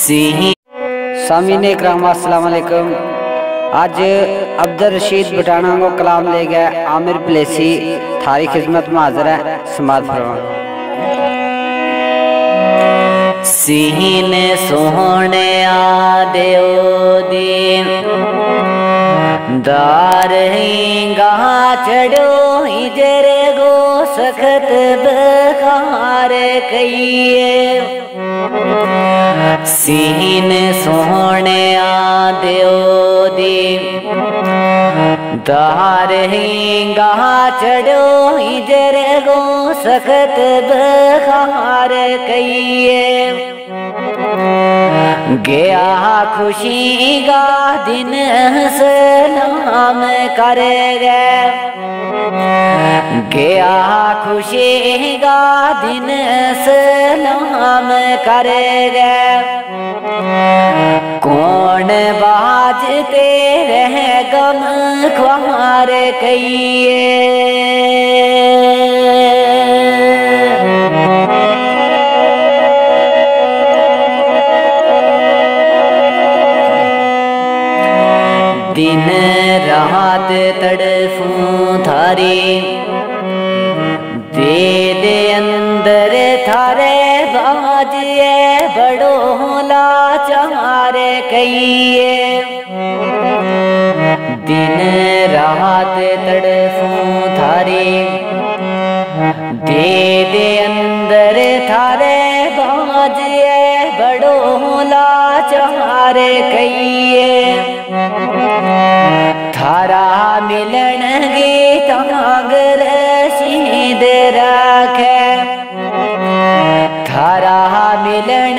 सामीन इकराम अस्सलाम वालेकुम। आज अब्दुल रशीद बटाना को कलाम ले गया आमिर प्लेसी थारी खिदमत में हाजिर है। समाज फरमा सीने सोहने आदेओ दीन दार गा चढ़ो हिजरे गो सखत बखार कहिए सीने सोहने आदेओ दीन दार गा चढ़ो हिजरे गो सखत बखार कहिए गया खुशी का दिन सलाम करेगा गया खुशी का दिन सलाम करेगा कौन बाजते रह गम ख्वार कहिए दिन रात तड़फूं थारी दे अंदर थारे बाजिए बड़ो लाचार कहिए दिन रात तड़फूं थारी दे अंदर थारे बाजिए बड़ो लाचार कहिए थारा मिलन गीत मांगर शीद राखे थारा मिलन